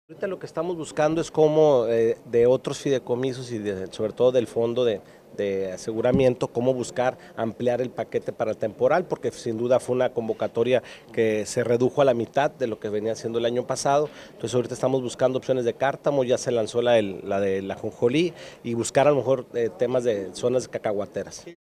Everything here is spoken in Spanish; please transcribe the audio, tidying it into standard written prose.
Ahorita lo que estamos buscando es cómo de otros fideicomisos y sobre todo del fondo de aseguramiento, cómo buscar ampliar el paquete para el temporal, porque sin duda fue una convocatoria que se redujo a la mitad de lo que venía haciendo el año pasado. Entonces ahorita estamos buscando opciones de cártamo, ya se lanzó la de la ajonjolí y buscar a lo mejor temas de zonas cacahuateras.